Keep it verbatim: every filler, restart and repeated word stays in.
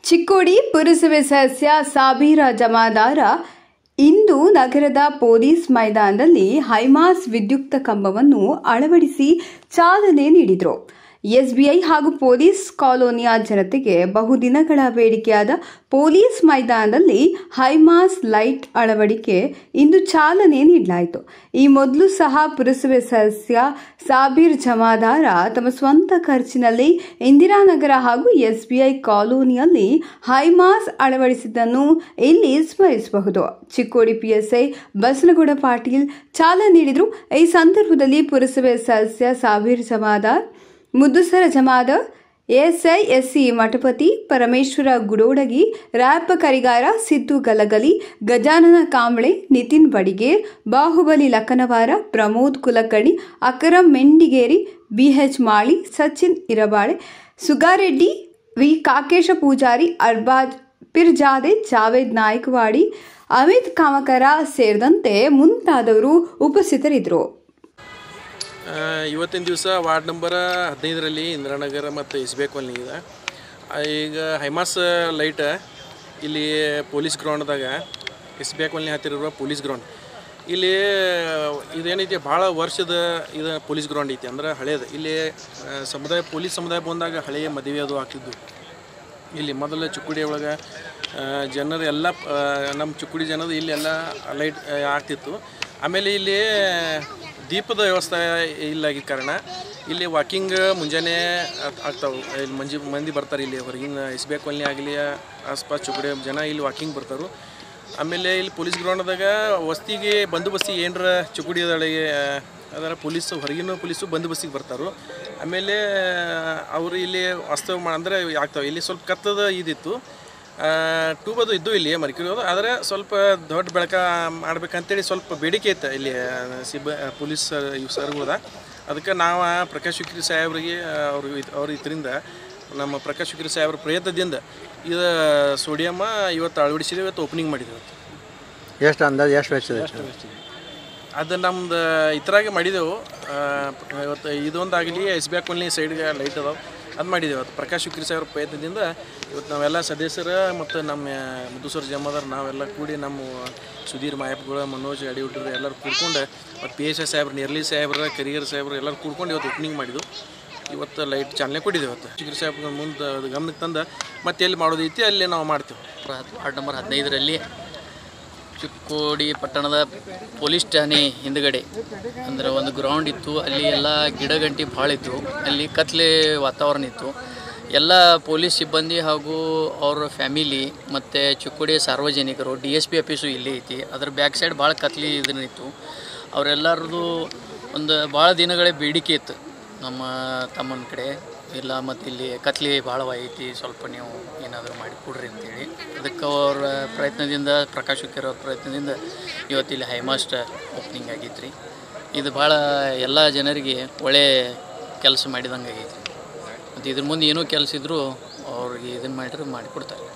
ಚಿಕ್ಕೋಡಿ ಪುರಸಭೆ ಸದಸ್ಯ ಸಾಬೀರ ಜಮಾದಾರ ಇಂದು ನಗರದ ಪೊಲೀಸ್ ಮೈದಾನದಲ್ಲಿ ಹೈಮಾಸ್ ವಿದ್ಯುತ್ ಕಂಬವನ್ನು ಅಳವಡಿಸಿ ಚಾಲನೆ ನೀಡಿದರು. ಎಸ್ಬಿಐ ಹಾಗೂ ಪೊಲೀಸ್ ಕಾಲೋನಿಯ ಜನತೆಗೆ ಬಹುದಿನಗಳ ಬೇಡಿಕೆಯಾದ ಪೊಲೀಸ್ ಮೈದಾನದಲ್ಲಿ ಹೈಮಾಸ್ ಲೈಟ್ ಅಳವಡಿಕೆ ಇಂದು ಚಾಲನೆ ನೀಡಲಾಯಿತು. ಈ ಮೊದಲು ಸಹ ಪುರಸಭೆ ಸದಸ್ಯ ಸಾಬೀರ್ ಜಮಾದಾರ ತಮ್ಮ ಸ್ವಂತ ಖರ್ಚಿನಲ್ಲಿ ಇಂದಿರಾನಗರ ಹಾಗೂ ಎಸ್ಬಿಐ ಕಾಲೋನಿಯಲ್ಲಿ ಹೈಮಾಸ್ ಅಳವಡಿಸಿದ್ದನ್ನು ಇಲ್ಲಿ ಸ್ಮರಿಸಬಹುದು. ಚಿಕ್ಕೋಡಿ ಪಿಎಸ್ಐ ಬಸನಗೌಡ ಪಾಟೀಲ್ ಚಾಲನೆ ನೀಡಿದರು. ಈ ಸಂದರ್ಭದಲ್ಲಿ ಪುರಸಭೆ ಸದಸ್ಯ ಸಾಬೀರ್ ಜಮಾದಾರ್, ಮುದ್ದುಸರ ಜಮಾದಾರ್, ಎಸ್ಐ ಎಸ್ಸಿ ಮಠಪತಿ, ಪರಮೇಶ್ವರ ಗುಡೋಡಗಿ, ರ್ಯಾಪ್ ಕರಿಗಾರ ಸಿದ್ದು ಗಲಗಲಿ, ಗಜಾನನ ಕಾಂಬಳೆ, ನಿತಿನ್ ಬಡಿಗೇರ್, ಬಾಹುಬಲಿ ಲಕ್ಕನವಾರ, ಪ್ರಮೋದ್ ಕುಲಕರ್ಣಿ, ಅಕರಂ ಮೆಂಡಿಗೇರಿ, ಬಿಎಚ್ ಮಾಳಿ, ಸಚಿನ್ ಇರಬಾಳೆ, ಸುಗಾರೆಡ್ಡಿ, ವಿ ಕಾಕೇಶ ಪೂಜಾರಿ, ಅರ್ಬಾಜ್ ಪಿರ್ಜಾದೆ, ಜಾವೇದ್ ನಾಯಕ್ವಾಡಿ, ಅಮಿತ್ ಕಾಮಕರ ಸೇರಿದಂತೆ ಮುಂತಾದವರು ಉಪಸ್ಥಿತರಿದ್ದರು. ಇವತ್ತಿನ ದಿವಸ ವಾರ್ಡ್ ನಂಬರ್ ಹದಿನೈದರಲ್ಲಿ ಇಂದಿರಾನಗರ ಮತ್ತು ಎಸ್ ಬಿ ಐ ಕಾಲನಿ ಇದೆ. ಈಗ ಹೈಮಾಸ್ ಲೈಟ್ ಇಲ್ಲಿ ಪೊಲೀಸ್ ಗ್ರೌಂಡ್ದಾಗ ಎಸ್ ಬಿ ಐ ಕಾಲನಿ ಹತ್ತಿರ ಪೊಲೀಸ್ ಗ್ರೌಂಡ್ ಇಲ್ಲಿ ಇದೇನೈತಿ ಭಾಳ ವರ್ಷದ ಇದು ಪೊಲೀಸ್ ಗ್ರೌಂಡ್ ಐತಿ. ಅಂದ್ರೆ ಹಳೇದು ಇಲ್ಲಿ ಸಮುದಾಯ ಪೊಲೀಸ್ ಸಮುದಾಯ ಬಂದಾಗ ಹಳೆಯ ಮದುವೆ ಅದು ಆಗ್ತಿದ್ದು. ಇಲ್ಲಿ ಮೊದಲು ಚಿಕ್ಕುಡಿ ಒಳಗೆ ಜನರು ಎಲ್ಲ ನಮ್ಮ ಚಿಕ್ಕುಡಿ ಜನರು ಇಲ್ಲಿ ಎಲ್ಲ ಲೈಟ್ ಆಗ್ತಿತ್ತು. ಆಮೇಲೆ ಇಲ್ಲಿ ದೀಪದ ವ್ಯವಸ್ಥೆ ಇಲ್ಲಾಗಿದ್ದ ಕಾರಣ ಇಲ್ಲಿ ವಾಕಿಂಗ್ ಮುಂಜಾನೆ ಆಗ್ತಾವೆ. ಇಲ್ಲಿ ಮಂಜಿ ಮಂದಿ ಬರ್ತಾರೆ. ಇಲ್ಲಿ ಹೊರಗಿನ ಎಸ್ ಬಿ ಐ ಕಾಲನಿ ಆಗಲಿ ಆಸ್ಪಾಸ್ ಚಿಕ್ಕುಡಿ ಜನ ಇಲ್ಲಿ ವಾಕಿಂಗ್ ಬರ್ತಾರೆ. ಆಮೇಲೆ ಇಲ್ಲಿ ಪೊಲೀಸ್ ಗ್ರೌಂಡ್ದಾಗ ವಸ್ತಿಗೆ ಬಂದೋಬಸ್ತಿಗೆ ಏನರ ಚಿಕ್ಕುಡಿಯೊಳಗೆ ಅದರ ಪೊಲೀಸು ಹೊರಗಿನ ಪೊಲೀಸು ಬಂದೋಬಸ್ತಿಗೆ ಬರ್ತಾರೆ. ಆಮೇಲೆ ಅವರು ಇಲ್ಲಿ ವಾಸ್ತವ ಅಂದರೆ ಆಗ್ತಾವೆ. ಇಲ್ಲಿ ಸ್ವಲ್ಪ ಕತ್ತದ ಇದಿತ್ತು, ಟ್ಯೂಬ್ ಅದು ಇದ್ದು ಇಲ್ಲಿ ಮರ್ಕಿರೋದು. ಆದರೆ ಸ್ವಲ್ಪ ದೊಡ್ಡ ಬೆಳಕ ಮಾಡ್ಬೇಕಂತೇಳಿ ಸ್ವಲ್ಪ ಬೇಡಿಕೆ ಇತ್ತು ಇಲ್ಲಿ ಸಿಬ್ಬ ಪೊಲೀಸ್ ಇವು ಸರ್ಗಳದ. ಅದಕ್ಕೆ ನಾವು ಪ್ರಕಾಶ್ ಹುಕ್ಕೇರಿ ಸಾಹೇಬ್ರಿಗೆ ಅವರು ಅವ್ರ ಇದರಿಂದ ನಮ್ಮ ಪ್ರಕಾಶ್ ಹುಕ್ಕೇರಿ ಸಾಹೇಬ್ರ ಪ್ರಯತ್ನದಿಂದ ಇದು ಸೋಡಿಯಮ್ಮ ಇವತ್ತು ಅಳವಡಿಸಿದೆ. ಇವತ್ತು ಓಪನಿಂಗ್ ಮಾಡಿದ್ದೇವೆ. ಎಷ್ಟು ಅಂದಾಜು ಎಷ್ಟು ವೆಚ್ಚ? ಅದು ನಮ್ದು ಇತರಾಗೆ ಮಾಡಿದೆವು. ಇವತ್ತು ಇದೊಂದಾಗಲಿ ಎಸ್ ಬಿ ಐ ಕಾಲನಿ ಸೈಡ್ಗೆ ಲೈಟ್ ಅದಾವೆ, ಅದು ಮಾಡಿದ್ದೇವೆ. ಇವತ್ತು ಪ್ರಕಾಶ್ ಹುಕ್ಕೇರಿ ಸಾಹೇಬ್ರ ಪ್ರಯತ್ನದಿಂದ ಇವತ್ತು ನಾವೆಲ್ಲ ಸದಸ್ಯರು ಮತ್ತು ನಮ್ಮ ಮುದ್ದುಸರ ಜಮಾದಾರ್ ನಾವೆಲ್ಲ ಕೂಡಿ ನಮ್ಮ ಸುಧೀರ್ ಮಾಯಪ್ಪಗಳು, ಮನೋಜ್ ಅಡಿ ಹುಡ್ರು ಎಲ್ಲರೂ ಕೂಡ್ಕೊಂಡು ಮತ್ತು ಪಿ ಎಸ್ ಐ ಸಾಹೇಬ್ರು, ನಿರ್ಲಿ ಸಾಹೇಬ್ರ, ಕರಿಗರ್ ಸಾಹೇಬ್ರು ಎಲ್ಲರೂ ಕೂಡ್ಕೊಂಡು ಇವತ್ತು ಓಪನಿಂಗ್ ಮಾಡಿದ್ದು. ಇವತ್ತು ಲೈಟ್ ಚಾಲನೆ ಕೊಟ್ಟಿದ್ದೇವೆ. ಇವತ್ತು ಹುಕ್ಕೇರಿ ಸಾಹೇಬ್ರ ಮುಂದೆ ಅದು ಗಮನಕ್ಕೆ ತಂದು ಮತ್ತೆ ಎಲ್ಲಿ ಮಾಡೋದೈತಿ ಅಲ್ಲಿ ನಾವು ಮಾಡ್ತೇವೆ. ವಾರ್ಡ್ ನಂಬರ್ ಹದಿನೈದರಲ್ಲಿ ಚಿಕ್ಕೋಡಿ ಪಟ್ಟಣದ ಪೊಲೀಸ್ ಠಾಣೆ ಹಿಂದುಗಡೆ ಅಂದರೆ ಒಂದು ಗ್ರೌಂಡ್ ಇತ್ತು. ಅಲ್ಲಿ ಎಲ್ಲ ಗಿಡ ಗಂಟಿ ಭಾಳ ಇತ್ತು. ಅಲ್ಲಿ ಕತ್ಲೆ ವಾತಾವರಣ ಇತ್ತು. ಎಲ್ಲ ಪೊಲೀಸ್ ಸಿಬ್ಬಂದಿ ಹಾಗೂ ಅವ್ರ ಫ್ಯಾಮಿಲಿ ಮತ್ತು ಚಿಕ್ಕೋಡಿ ಸಾರ್ವಜನಿಕರು, ಡಿ ಎಸ್ ಪಿ ಆಫೀಸು ಇಲ್ಲಿ ಐತಿ. ಅದ್ರ ಬ್ಯಾಕ್ ಸೈಡ್ ಭಾಳ ಕತ್ಲಿ ಇದನ್ನಿತ್ತು. ಅವರೆಲ್ಲರದು ಒಂದು ಭಾಳ ದಿನಗಳ ಬೇಡಿಕೆ ಇತ್ತು ನಮ್ಮ ತಮ್ಮನ ಕಡೆ. ಇಲ್ಲ ಮತ್ತು ಇಲ್ಲಿ ಕತ್ಲಿ ಭಾಳ ಐತಿ, ಸ್ವಲ್ಪ ನೀವು ಏನಾದರೂ ಮಾಡಿ ಕೊಡ್ರಿ ಅಂತೇಳಿ. ಅದಕ್ಕೆ ಅವ್ರ ಪ್ರಯತ್ನದಿಂದ, ಪ್ರಕಾಶ್ ಹುಕ್ಕೇರಿ ಅವ್ರ ಪ್ರಯತ್ನದಿಂದ ಇವತ್ತು ಇಲ್ಲಿ ಹೈಮಾಸ್ಟ್ ಓಪನಿಂಗ್ ಆಗೈತೆ ರೀ. ಇದು ಭಾಳ ಎಲ್ಲ ಜನರಿಗೆ ಒಳ್ಳೆ ಕೆಲಸ ಮಾಡಿದಂಗೆ ಆಗೈತೆ. ಮತ್ತು ಇದ್ರ ಮುಂದೆ ಏನೂ ಕೆಲಸ ಇದ್ದರೂ ಅವ್ರಿಗೆ ಇದನ್ನು ಮಾಡಿದ್ರೆ ಮಾಡಿಕೊಡ್ತಾರೆ.